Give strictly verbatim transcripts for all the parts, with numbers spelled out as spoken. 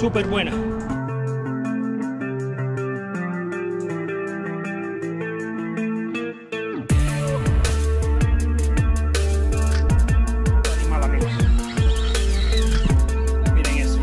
súper buena. Animal, amigos. Miren eso.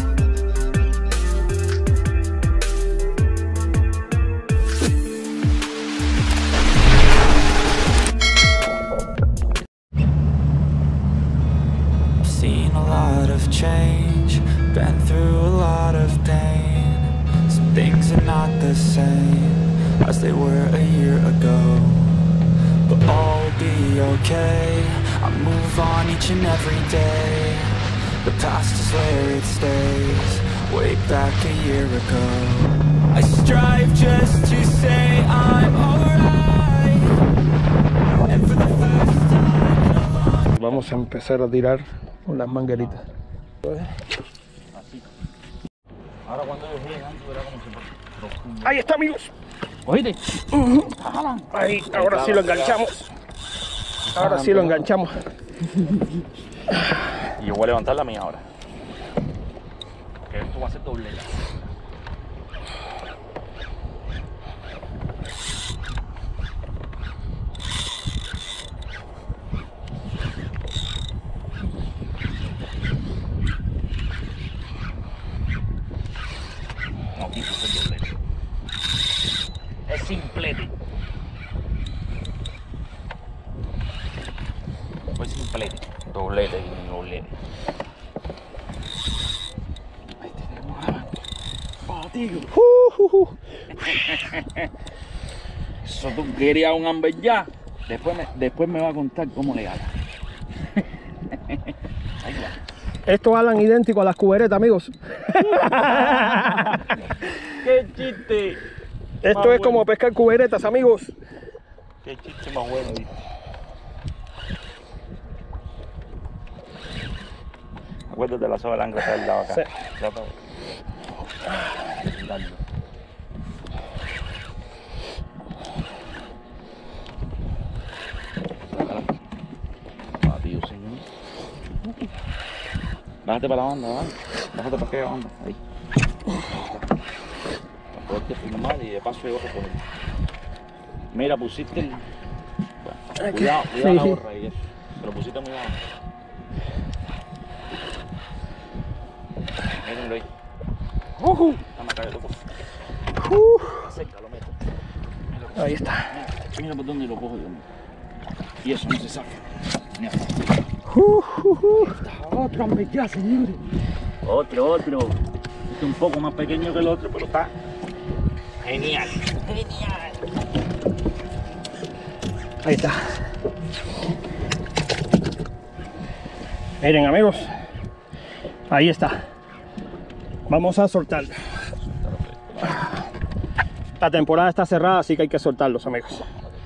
Seen a lot of change, been through a lot of pain. Some things are not the same as they were a year ago, but all will be okay. I move on each and every day. The past is where it stays, way back a year ago. I strive just to say I'm alright, and for the first time in a long... Vamos a empezar a tirar con las mangueritas. Así. Ahora cuando ellos llegan, tú verás como se profundo. Ahí está, amigos. ¿Oíste? Uh-huh. Ahí, ahora sí lo enganchamos. Ahora sí lo enganchamos. Y yo voy a levantar la mía ahora. Que esto va a ser dobleta. No, aquí va a ser doblete. Es simplete. Fue simplete. Doblete y doblete. Ahí tenemos a Patigo. Uh, uh, uh. Eso tú querías un Amber ya. Después me, después me va a contar cómo le gana. Ahí va. Estos alan idénticos a las cuberetas, amigos. ¡Qué chiste! Esto Más es bueno. como pescar cuberetas, amigos. ¡Qué chiste más bueno! ¿Viste? Acuérdate de la soga del ancla que está al lado acá. Sí. Trata de darlo. Sácala. Batido, señor. Bájate para la banda, ¿vale? Bájate para aquella banda. Ahí. Para poderte filmar y de paso yo voy a coger. Mira, pusiste el... Bueno, cuidado, cuidado la Sí. borra y eso. Te lo pusiste muy bajo. Mírenlo ahí. Uh, Dame acá, loco. uh. Acércalo, meto. Ahí está. Mira, mira por dónde lo cojo yo. Y eso no se saca. Mira. Uh, uh, uh. Otro Amber ya, señores. Otro, otro. Este es un poco más pequeño que el otro, pero está genial. Genial. Ahí está. Miren, amigos. Ahí está. Vamos a soltarlo. La temporada está cerrada, así que hay que soltarlos, amigos.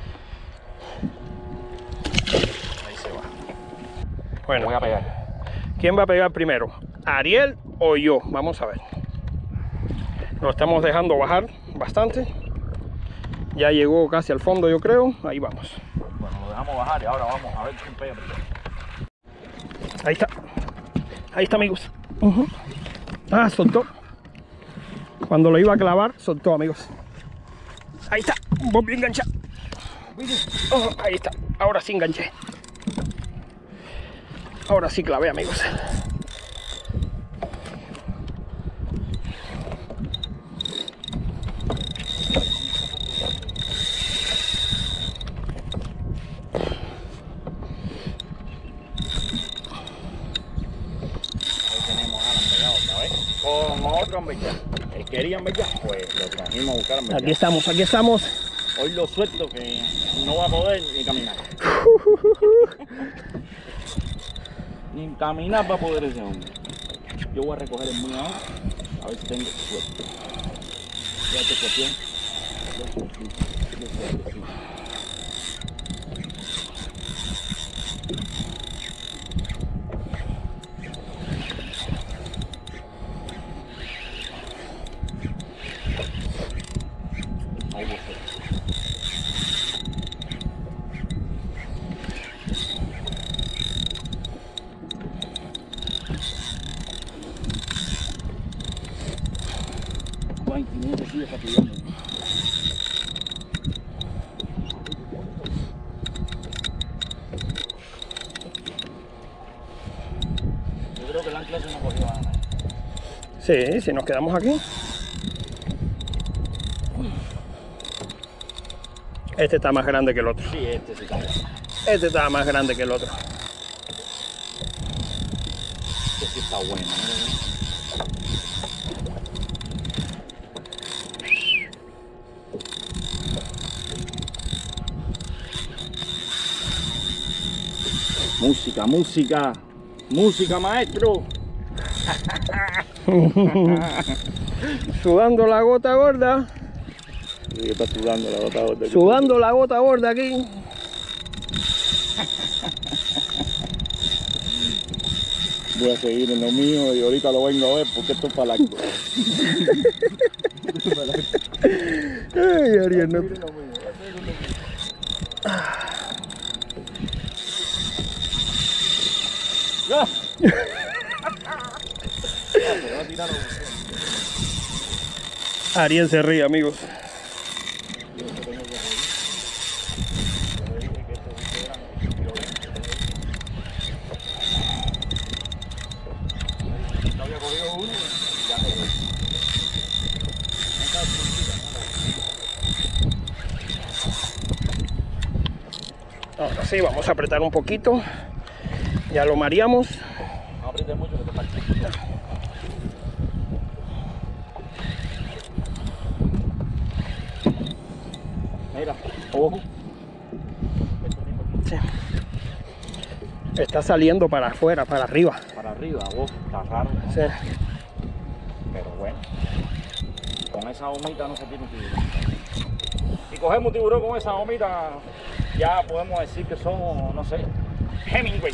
Ahí se va. Bueno, Voy a pegar. ¿quién va a pegar primero? ¿Ariel o yo? Vamos a ver. Lo estamos dejando bajar bastante. Ya llegó casi al fondo, yo creo. Ahí vamos. Bueno, lo dejamos bajar y ahora vamos a ver quién pega primero. Ahí está. Ahí está, amigos. Uh-huh. Ah, soltó. Cuando lo iba a clavar, soltó, amigos. Ahí está. Volvió a enganchar. Oh, ahí está. Ahora sí enganché. Ahora sí clavé, amigos. Con otro Amber ya. El quería Amber ya, pues lo trajimos a buscar Amber Aquí ya. estamos, aquí estamos. Hoy lo suelto que no va a poder ni caminar. Ni caminar va a poder ese hombre. Yo voy a recoger el mío ahora, a ver si tengo suerte. Fíjate cuestión. Yo suerte, yo suerte, sí. Ahí voy a hacer. y se sigue fatigando. Yo creo que el ancla se nos cogió nada. Sí, si nos quedamos aquí. Este está más grande que el otro. Sí, este se cae. Este está más grande que el otro. Este sí está bueno, ¿no? Música, música, música, maestro. Sudando la gota gorda. Sí, está sudando la gota gorda. Sudando la gota gorda aquí. Voy a seguir en lo mío y ahorita lo vengo a ver porque esto es para largo. Ay, Ariel, no. ¡Ya! Ariel se ríe, amigos. Ahora sí, vamos a apretar un poquito. Ya lo mareamos. No aprietes mucho que te falta. Mira, ojo. Sí. Está saliendo para afuera, para arriba. Para arriba, ojo, está raro, ¿no? Sí. Pero bueno, con esa gomita no se tiene un tiburón. Si cogemos un tiburón con esa gomita, ya podemos decir que somos, no sé, Hemingway.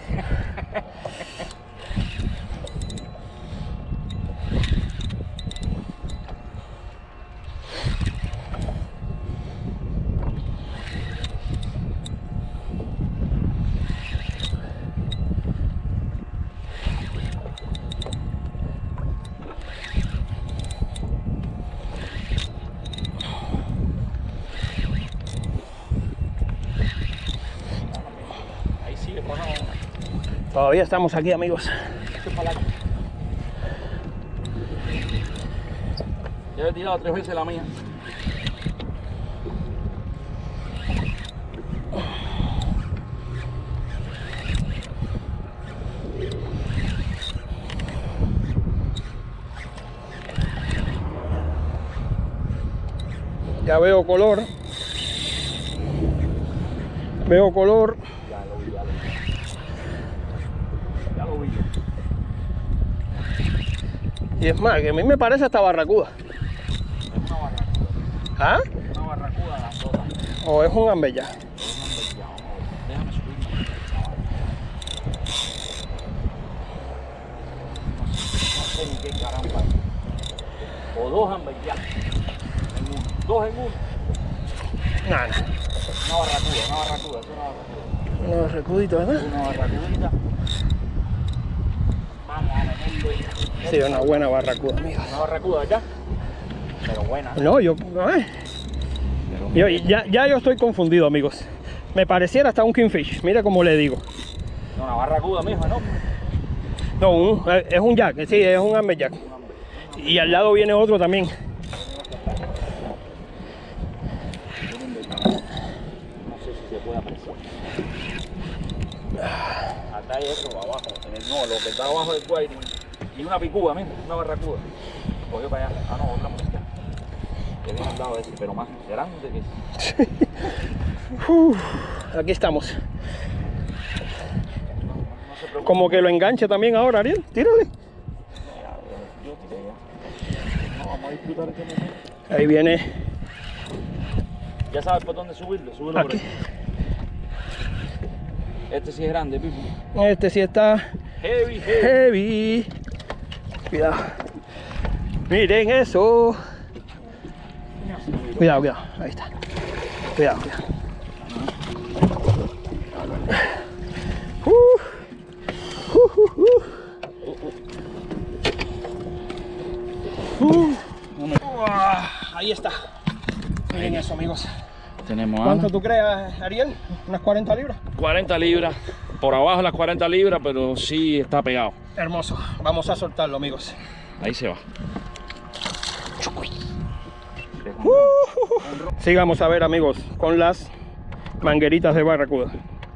Ahí sigue, pues no. Todavía estamos aquí, amigos. Esto es para largo. Ya he tirado tres veces la mía. Ya veo color. Veo color. Ya lo vi, ya lo vi. Ya lo vi. Y es más, que a mí me parece hasta barracuda. Es una barracuda. ¿Ah? Una barracuda la sola. ¿O es un ambella? Déjame subir. No sé ni qué caramba. O dos ambellas. En uno. Dos en uno. Nada, nada. Una barracuda, una barracuda, es una barracuda. Una barracudita, ¿verdad? Una barracudita. Vamos a meterle. Sí, una buena barracuda, amigos. Una barracuda, ¿verdad? Pero buena. No, yo, ay, Pero yo ya, ya yo estoy confundido, amigos. Me pareciera hasta un kingfish, mira cómo le digo. no, una barracuda misma, ¿no? No, un- es un jack, sí, es un amberjack. Y al lado viene otro también. No sé si se puede apreciar. Acá hay otro abajo. En el, no, lo que está abajo del guay. Y una picúa mismo, una barracuda. Cogió para allá. Ah, no, otra mosca. Que viene al lado de ese, pero más grande que ese. Uf, aquí estamos. No, no se preocupe. Como que lo enganche también ahora, Ariel. Tírale. Ya, yo tiré ya. No, vamos a disfrutar este momento. Ahí viene. Ya sabes por dónde subirlo, súbelo por Aquí. ahí. Este sí es grande, Pipo. Este sí está Heavy, heavy. heavy. Cuidado. Miren eso. Cuidado, cuidado. Ahí está. Cuidado, cuidado. Uh. Uh, uh, uh. Uh. No me- Uah. Ahí está. Miren eso, amigos. Tenemos ¿Cuánto Ana. tú creas, Ariel? ¿Unas cuarenta libras? cuarenta libras. Por abajo las cuarenta libras, pero sí está pegado. Hermoso. Vamos a soltarlo, amigos. Ahí se va. Sigamos a ver, amigos, con las mangueritas de barracuda.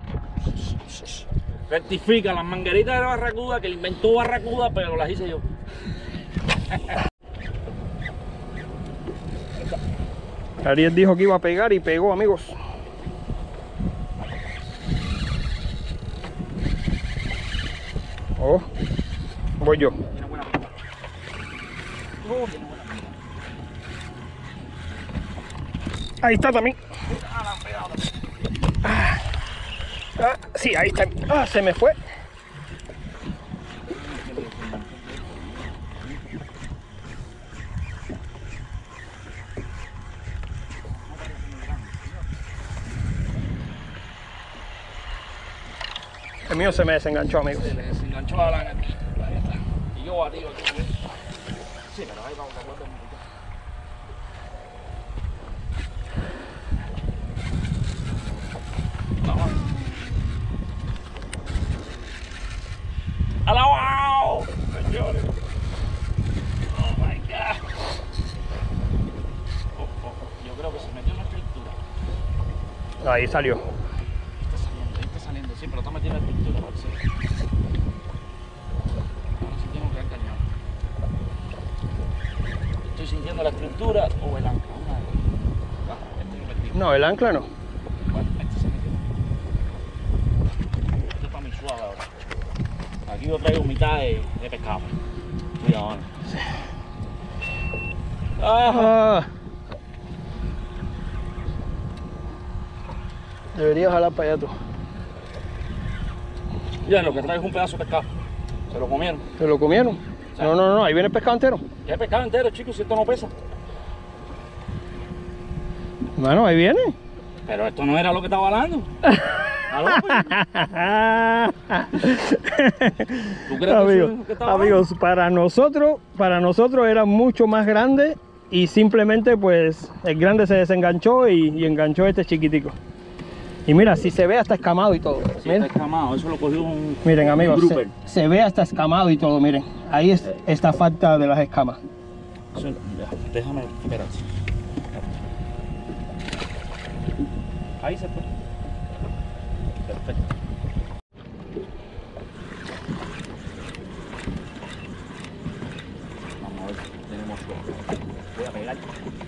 Rectifica las mangueritas de barracuda, que inventó barracuda, pero las hice yo. Ariel dijo que iba a pegar y pegó, amigos. Oh, voy yo. Tiene buena pinta. Oh, tiene buena pinta. Ahí está también. Ah, la han pegado. Ah, sí, ahí está. Ah, se me fue. El mío se me desenganchó, amigos. Se le desenganchó a la lana. Ahí está. Y yo batido aquí. Sí, pero ahí vamos a acuerdo un poquito. Vamos. ¡Alabao! Señores. Oh my God. Oh, oh, yo creo que se metió en la estructura. Ahí salió. Está saliendo, ahí está saliendo, sí, pero está metido en la estructura, parece. Ahora sí tengo que engañar. Estoy sintiendo la estructura o el ancla. Una de las dos. Ah, este lo metí. No, el ancla no. Bueno, este se metió. Este es para mi suave ahora. Aquí yo traigo mitad de, de pescado. Cuidado, ahora. Ah, Ah. Debería jalar para allá tú. ya lo que traigo es un pedazo de pescado. Se lo comieron. ¿Se lo comieron? No, no, no, ahí viene el pescado entero. Ya hay pescado entero, chicos, si esto no pesa. Bueno, ahí viene. Pero esto no era lo que estaba hablando. ¿Aló, pues? ¿Tú crees que eso Amigos, es lo que estaba amigos, para nosotros, para nosotros era mucho más grande y simplemente pues el grande se desenganchó y, y enganchó este chiquitico. Y mira, si se ve hasta escamado y todo. hablando? Sí, Miren, está escamado, eso lo cogió un... miren, amigos, un se, grouper. se ve hasta escamado y todo, miren. Ahí es esta falta de las escamas. Eso- déjame, déjame, espérate. Ahí se fue. Perfecto. Vamos a ver, tenemos suerte. Voy a pegar.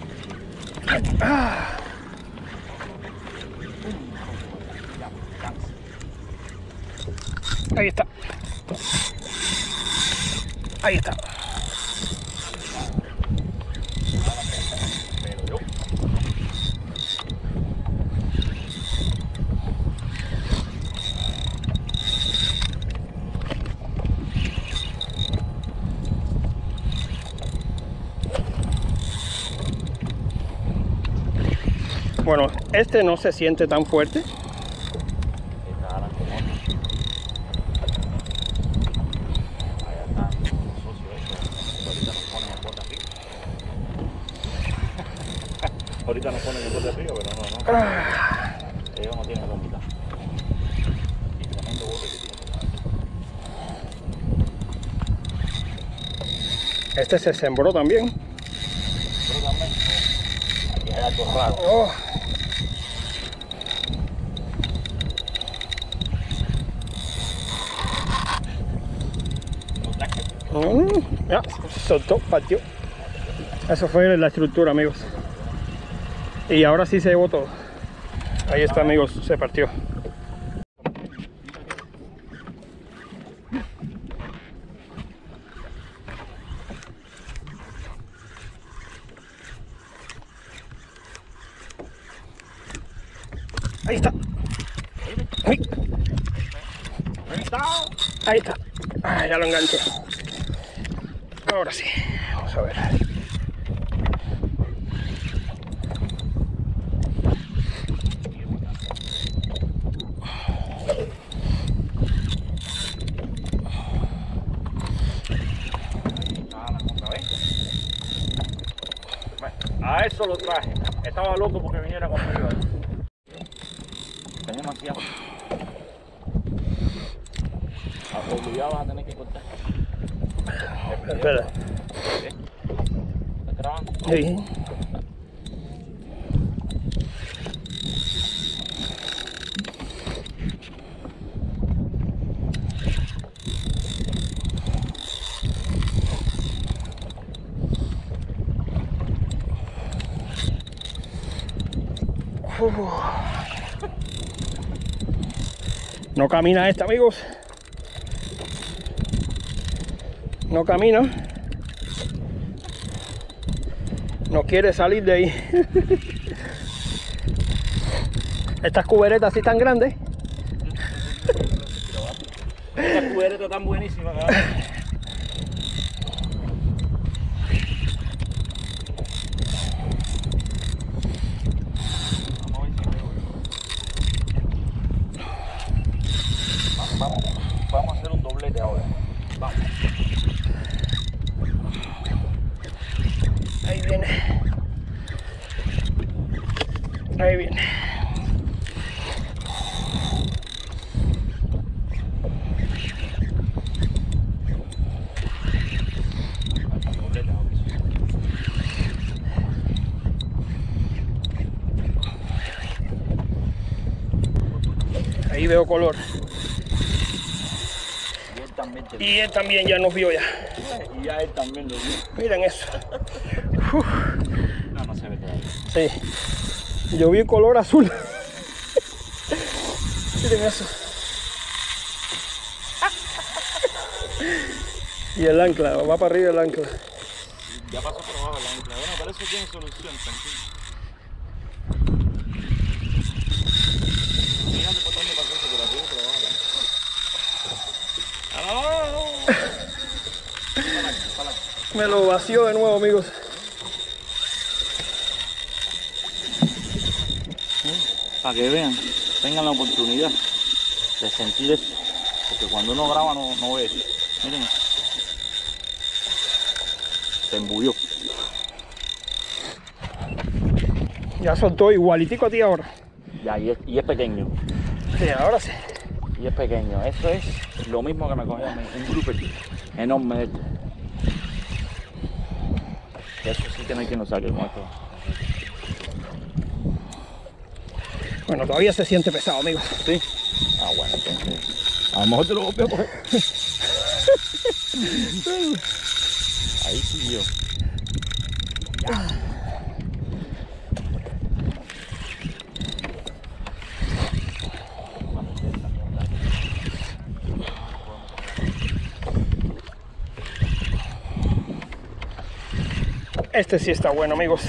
Ya, cansa. Ahí está. Ahí está. Pero yo. Bueno, este no se siente tan fuerte. Esta ala con otro. Allá están los socios estos. Ahorita nos ponen el bote arriba. Ahorita nos ponen el bote arriba, pero no, no. Ellos no tienen bombita. Y tremendo bote que tienen. Este se sembró también. Pero también, aquí hay algo raro. Oh. Mm, ya, soltó, partió. Eso fue la estructura, amigos. Y ahora sí se llevó todo. Ahí está, amigos, se partió. Ahí está. Ay. Ahí está. Ah, ya lo enganché. Ahora sí. Vamos a ver. Otra vez. Bueno. A eso lo traje. Estaba loco porque viniera conmigo. Tenía demasiado. Obligado vas a tener que cortar. Espera. ¿Estás grabando? Sí. Uf. No camina esta, amigos. No camina. No quiere salir de ahí. Estas cuberetas así tan grandes. Esta cubereta tan buenísima, cabrón. Vamos, vamos a hacer un doblete ahora. Vamos. Ahí viene. Ahí viene. Ahí veo color. Y él también te Y él también ya nos vio ya. Y ya él también lo vio. Miren eso. Uf. No, no se ve todavía. Sí. Yo vi color azul. Miren eso. Y el ancla, va para arriba el ancla. Ya pasó por abajo la ancla. Bueno, parece que tiene solución, tranquilo. Fíjate por dónde pasó eso, por arriba, por abajo la ancla. ¡Ah, no! Para aquí, para aquí. Me lo vació de nuevo, amigos. Para que vean, tengan la oportunidad de sentir eso. Porque cuando uno graba no, no ve eso. Miren eso. Se embulló. Ya soltó igualitico a ti ahora. Ya, y es, y es pequeño. Sí, ahora sí. Y es pequeño. Eso es lo mismo que me cogió a mí. Un grouper enorme de esto. Eso sí que no hay quien lo saque con esto. Bueno, todavía se siente pesado, amigos. ¿Sí? Ah, bueno, entonces. A lo mejor te lo volví a coger. Ahí siguió. Ya. Este sí está bueno, amigos.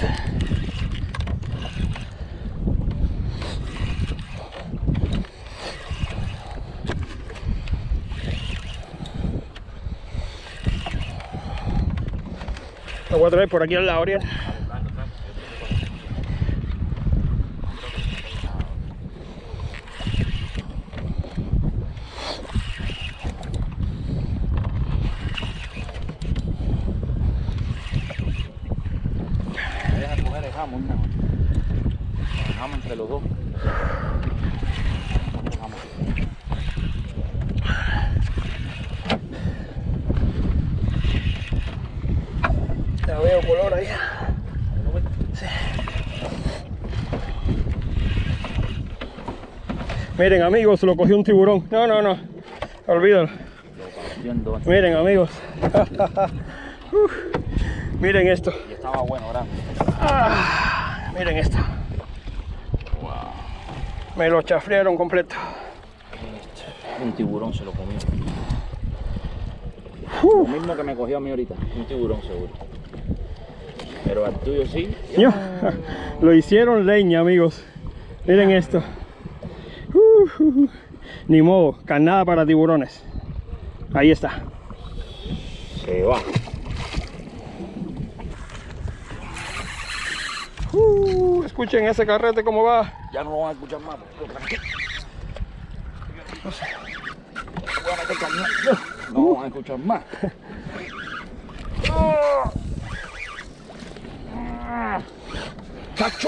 Lo voy a traer por aquí al lado, Ariel. Deja coger el jamón, ¿no? El jamón entre los dos. El jamón. Ya veo color ahí. Sí. Miren, amigos, lo cogió un tiburón. No, no, no. Olvídalo. Miren, amigos. Uf. Miren esto. Y estaba bueno, grande. Ah, miren esto. Wow. Me lo chafrearon completo. Un tiburón se lo comió. Uh. Lo mismo que me cogió a mí ahorita. Un tiburón seguro. Pero al tuyo sí. Yo, lo hicieron leña, amigos. Miren esto. Uh, uh, uh. Ni modo, carnada para tiburones. Ahí está. Se va. Uh, escuchen ese carrete cómo va. Ya no lo van a escuchar más. Pero tranquilo. No sé. Voy a meter cañón. No lo van a escuchar más. ¡Chacho!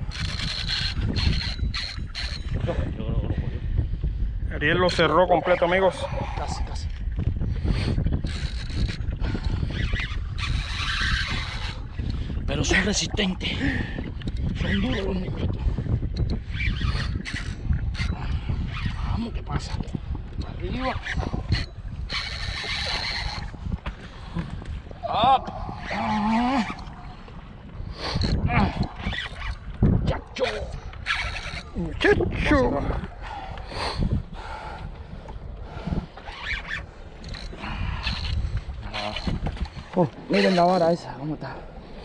Ariel lo cerró completo, amigos. Casi, casi. Pero son resistentes. Son duros los niñitos. Vamos, ¿qué pasa? Arriba. Up. Ah. Ah. Chacho. Muchacho. Oh, miren la vara esa, ¿cómo está?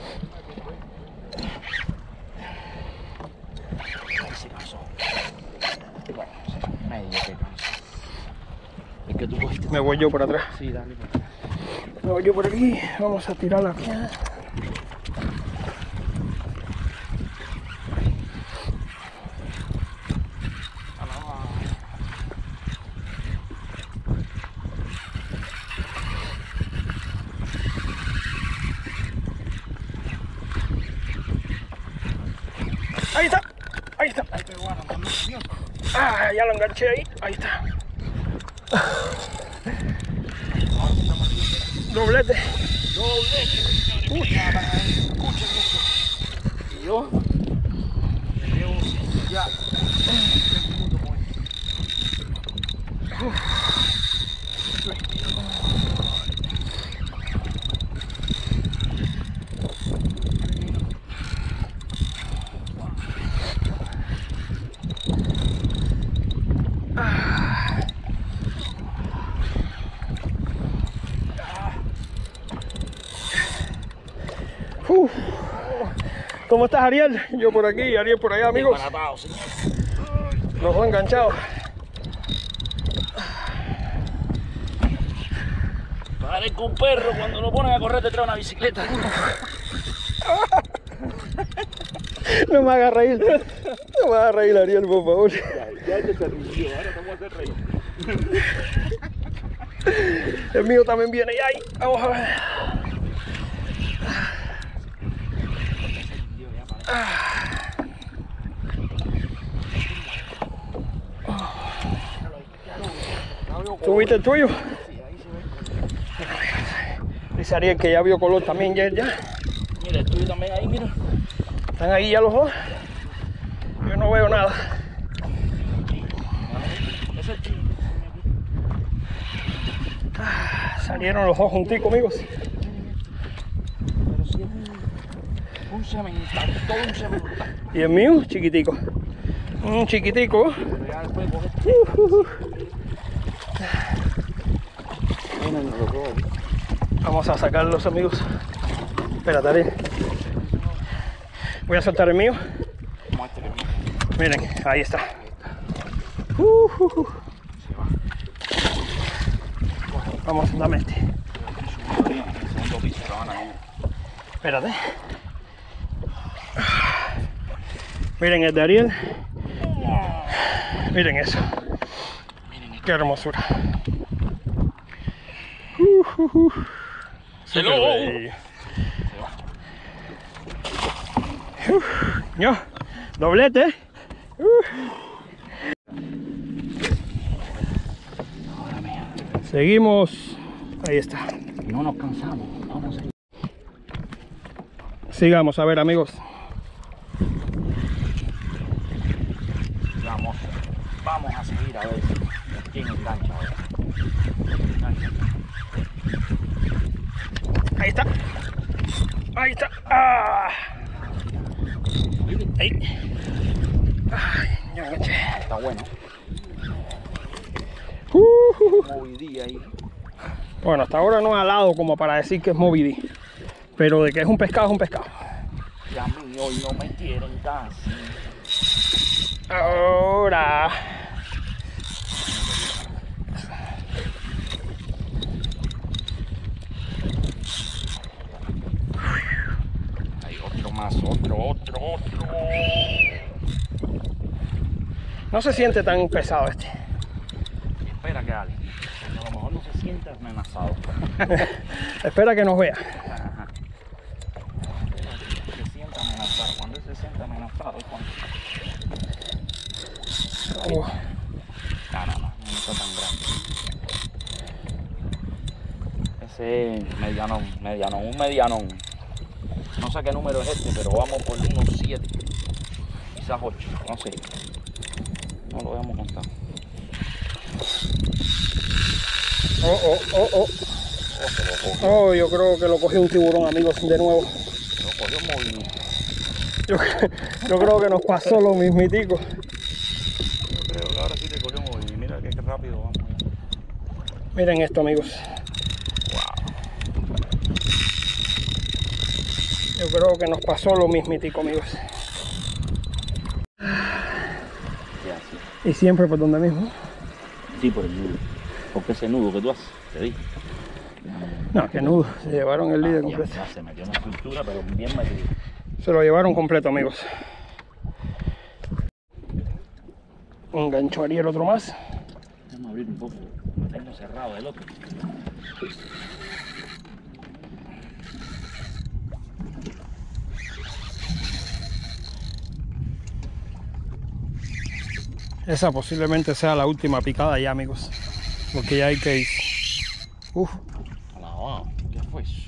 Ahí se cansó. Bueno, medio que cansó. Es que tú cogiste. Me voy yo por atrás. Sí, dale. Me voy yo por aquí. Vamos a tirarla aquí. Ahí está, ahí está. Ah, ya lo enganché ahí, ahí está. Doblete. Doblete, escuchen eso. Y yo llevo ya veinte minutos con esto. Uf. ¿Cómo estás, Ariel? Yo por aquí, Ariel por allá, amigos. Los dos enganchados. Parezco un perro cuando lo ponen a correr detrás de una bicicleta. No me hagas reír. No me hagas reír, Ariel, por favor. Ya, ya te se rindió, ahora te voy a hacer reír. El mío también viene y ahí. Vamos a ver. ¿Tuviste el tuyo? Dice Ariel que ya vio color también, ya, ya. Mira, el tuyo también ahí, mira. Están ahí ya los dos. Yo no veo nada. Ese es el tuyo. Ah, salieron los dos junticos, amigos. Pero si es un semental, todo un semental. Y el mío, chiquitico. Un chiquitico. Pero ya después coge. Uh, uh, uh. Mira, no lo cojo. Vamos a sacarlos, amigos. Espérate, Ariel. Voy a soltar el mío. Muéstrale, mira. Miren, ahí está. Uh, uh, uh. Se va. Vamos, dame este. El segundo piso lo van a ir. Espérate. Miren el de Ariel. Miren eso. Qué hermosura. Uh, uh, uh. ¡Hello! Super uh, yo, doblete. Uh. Seguimos. Ahí está. No nos cansamos. Vamos a ir. Sigamos, a ver, amigos. Vamos, vamos a seguir a ver quién engancha ahora. Engancha. Ahí está. Ahí está. Ah. Ahí. Ay, ya enganché. Está bueno. Uh, uh, uh. Movidilla ahí. Bueno, hasta ahora no ha alado como para decir que es Moby Dick. Pero de que es un pescado, es un pescado. Y a mí hoy no me quieren casi. Ahora. Hay otro más, otro, otro, otro. No se siente tan pesado este. Espera que alguien. A lo mejor no se sienta amenazado. Espera que nos vea. Ajá. Se sienta amenazado. Cuando él se sienta Oh. No, no, no, no está tan grande. Ese es medianón, medianón, un medianón. No sé qué número es este, pero vamos por unos siete, quizás ocho, no sé. No lo habíamos contado. Oh, oh, oh, oh. Oh, se lo cogió. Oh, yo creo que lo cogió un tiburón, amigos, de nuevo. Lo cogió en movimiento. Yo, yo creo que nos pasó lo mismitico. Yo creo que ahora sí le cogió en movimiento. Mira qué rápido vamos. Miren esto, amigos. Wow. Yo creo que nos pasó lo mismitico, amigos. Ya, sí. Y siempre por donde mismo. Sí, por el nudo. Porque ese nudo que tú haces, te dije. No, que nudo. Se llevaron el líder Ah, ya, completo. ya se metió en la estructura, pero bien metido. Se lo llevaron completo, amigos. Enganchó Ariel otro más. Vamos a abrir un poco. Tengo cerrado el otro. Esa posiblemente sea la última picada ya, amigos. Porque ya hay que ir. Uf. Alabado. ¿Qué fue eso?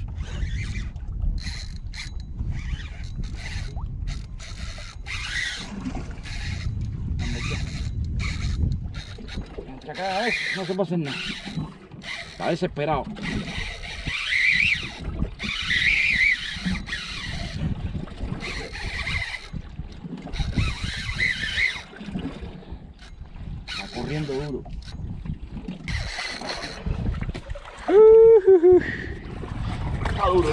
Entra cada vez, no se puede hacer nada. Está desesperado. Está corriendo duro. Está duro.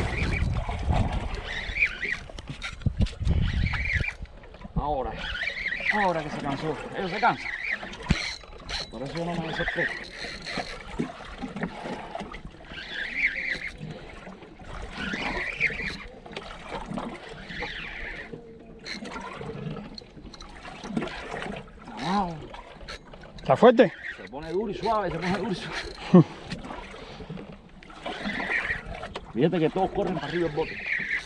Ahora, ahora que se cansó. Ellos se cansan. Por eso yo no me desespero. Wow. ¿Está fuerte? Se pone duro y suave, se pone duro y suave. Fíjate que todos corren para arriba el bote.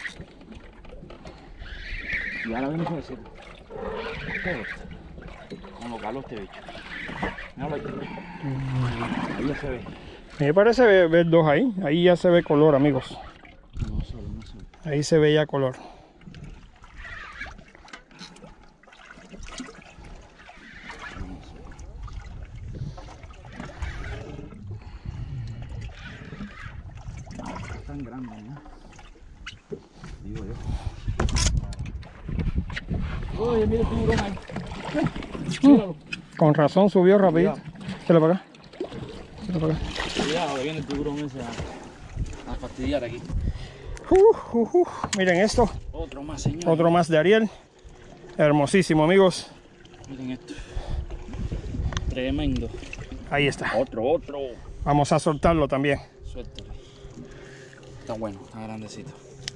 Y ahora viene ese seco. ¿Qué es esto? Con lo calor este bicho. Míralo ahí. Ahí ya se ve. Me parece ver, ver dos ahí. Ahí ya se ve color, amigos. No solo, no solo. Ahí se ve ya color. Es tan grande, ¿no? Digo yo. Oye, mira el tiburón ahí. Míralo. Con razón subió rapidito. Cuidado. Se lo para acá. Se lo para acá. Cuidado, que viene el tiburón ese a, a fastidiar aquí. Uh, uh, uh. Miren esto. Otro más, señor. Otro más de Ariel. Hermosísimo, amigos. Miren esto. Tremendo. Ahí está. Otro, otro. Vamos a soltarlo también. Suéltalo. Está bueno, está grandecito.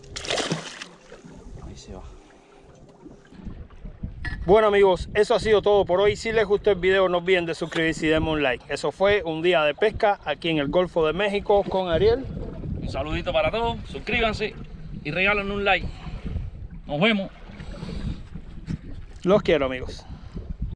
Ahí se va. Bueno, amigos, eso ha sido todo por hoy. Si les gustó el video, no olviden de suscribirse y darme un like. Eso fue un día de pesca aquí en el Golfo de México con Ariel. Un saludito para todos. Suscríbanse y regálanos un like. Nos vemos. Los quiero, amigos.